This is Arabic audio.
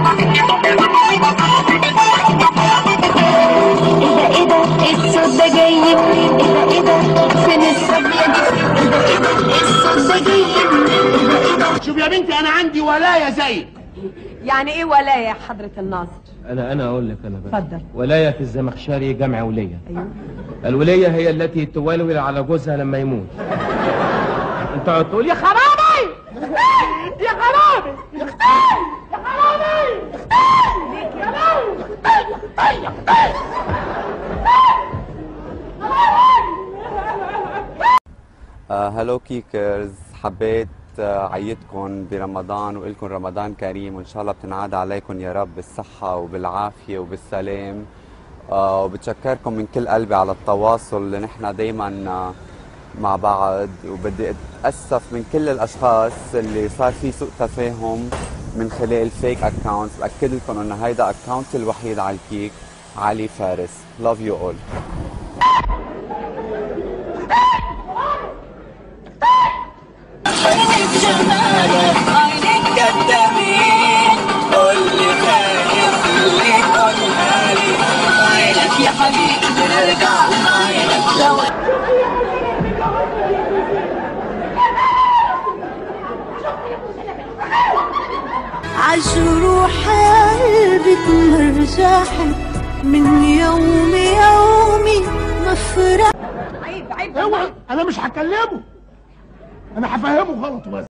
الصوت ده جاي ايه ده فين الصبيه دي ايه الصوت ده جاي ايه شوف يا بنتي انا عندي ولايه زيك. يعني ايه ولايه يا حضره الناظر؟ انا اقول لك انا بقى. اتفضل. ولايه الزمخشري جمع وليه. ايوه. الوليه هي التي تولول على جوزها لما يموت. انت تقعد تقول يا خرابي يا خرابي يا اختي يا خرابي يا اختي يا لو يا اختي هلو كيكرز، حبيت عيدكم برمضان وإلكم رمضان كريم، وإن شاء الله بتنعاد عليكم يا رب بالصحة وبالعافية وبالسلام. وبتشكركم من كل قلبي على التواصل اللي نحن دايما مع بعض، وبدي أتأسف من كل الأشخاص اللي صار في سوء تفاهم من خلال الفيك أكاونتس. بأكد لكم إنه هيدا أكاونت الوحيد على الكيك، علي فارس. Love you all. يا حبيبي نرجع عالجروح قلبي مرجحت من يومي مفرق. عيب اوعى، انا مش هكلمه، انا هفهمه غلط بس.